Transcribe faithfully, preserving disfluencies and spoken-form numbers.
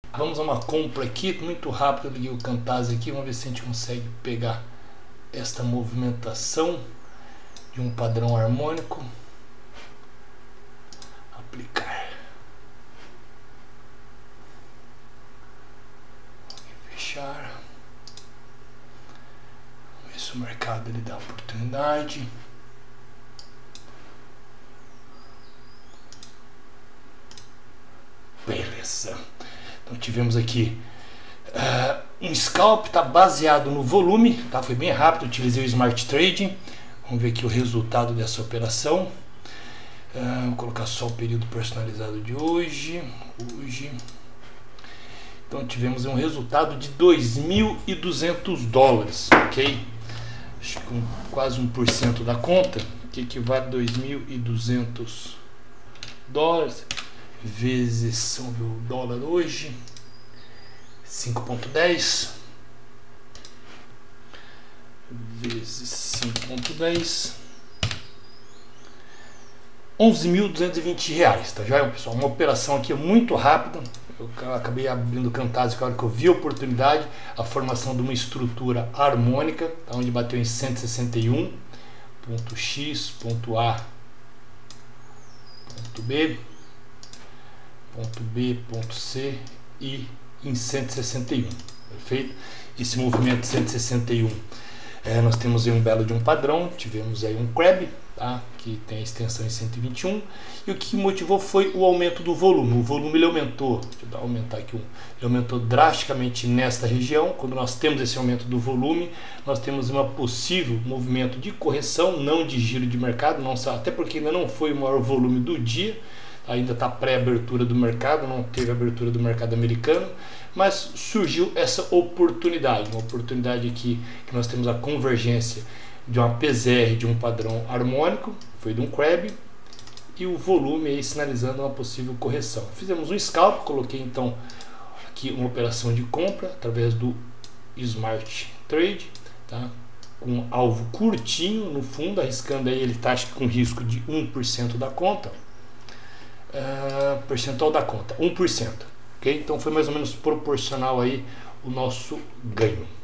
Vamos a uma compra aqui, muito rápido. Eu liguei o Camtasia aqui, vamos ver se a gente consegue pegar esta movimentação de um padrão harmônico. Aplicar. Fechar. Vamos ver se o mercado ele dá oportunidade. Beleza. Então tivemos aqui uh, um scalp, está baseado no volume, tá? Foi bem rápido, utilizei o Smart Trading. Vamos ver aqui o resultado dessa operação. Uh, vou colocar só o período personalizado de hoje. Hoje. Então tivemos um resultado de dois mil e duzentos dólares, ok? Acho que com quase um por cento da conta, que equivale a dois mil e duzentos dólares. Vezes o dólar hoje, cinco ponto dez vezes cinco ponto dez, onze mil duzentos e vinte reais, tá joia, pessoal? Uma operação aqui muito rápida. Eu acabei abrindo o Camtasia na hora que eu vi a oportunidade, a formação de uma estrutura harmônica, tá? Onde bateu em cento e sessenta e um, ponto X, ponto A, ponto B, ponto B, ponto C e em cento e sessenta e um, perfeito? Esse movimento de cento e sessenta e um, é, nós temos aí um belo de um padrão, tivemos aí um crab, tá? Que tem a extensão em cento e vinte e um, e o que motivou foi o aumento do volume. O volume ele aumentou, deixa eu dar, aumentar aqui um, ele aumentou drasticamente nesta região. Quando nós temos esse aumento do volume, nós temos uma possível movimento de correção, não de giro de mercado, não, até porque ainda não foi o maior volume do dia. Ainda está pré-abertura do mercado, não teve abertura do mercado americano, mas surgiu essa oportunidade, uma oportunidade aqui que nós temos a convergência de uma P Z R de um padrão harmônico, foi de um crab, e o volume aí sinalizando uma possível correção. Fizemos um scalp, coloquei então aqui uma operação de compra através do Smart Trade, tá? Com um alvo curtinho no fundo, arriscando aí ele está com risco de um por cento da conta. Uh, percentual da conta, um por cento, ok? Então foi mais ou menos proporcional aí o nosso ganho.